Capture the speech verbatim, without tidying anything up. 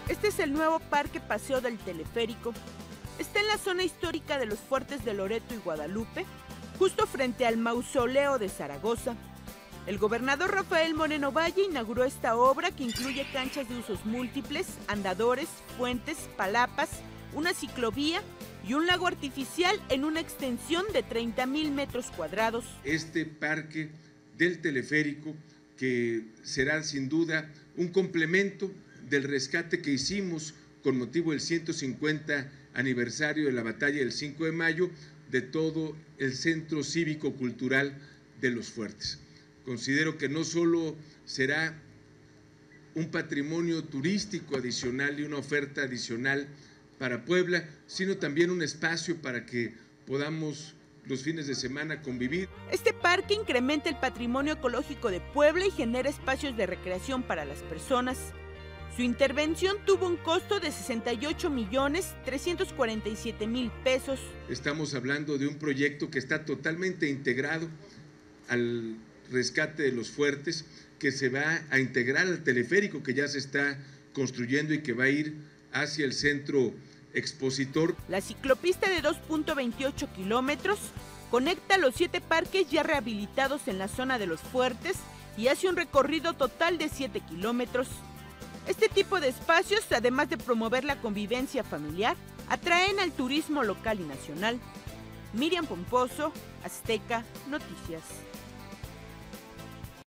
Este es el nuevo Parque Paseo del Teleférico. Está en la zona histórica de los fuertes de Loreto y Guadalupe, justo frente al Mausoleo de Zaragoza. El gobernador Rafael Moreno Valle inauguró esta obra que incluye canchas de usos múltiples, andadores, puentes, palapas, una ciclovía y un lago artificial en una extensión de treinta mil metros cuadrados. Este parque del teleférico, que será sin duda un complemento del rescate que hicimos con motivo del ciento cincuenta aniversario de la batalla del cinco de mayo de todo el centro cívico-cultural de Los Fuertes. Considero que no solo será un patrimonio turístico adicional y una oferta adicional para Puebla, sino también un espacio para que podamos los fines de semana convivir. Este parque incrementa el patrimonio ecológico de Puebla y genera espacios de recreación para las personas. Su intervención tuvo un costo de sesenta y ocho millones trescientos cuarenta y siete mil pesos. Estamos hablando de un proyecto que está totalmente integrado al rescate de Los Fuertes, que se va a integrar al teleférico que ya se está construyendo y que va a ir hacia el centro expositor. La ciclopista de dos punto veintiocho kilómetros conecta los siete parques ya rehabilitados en la zona de Los Fuertes y hace un recorrido total de siete kilómetros. Este tipo de espacios, además de promover la convivencia familiar, atraen al turismo local y nacional. Miriam Pomposo, Azteca Noticias.